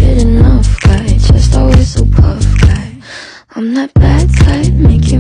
get enough guy, just always so puff guy. I'm that bad type, make you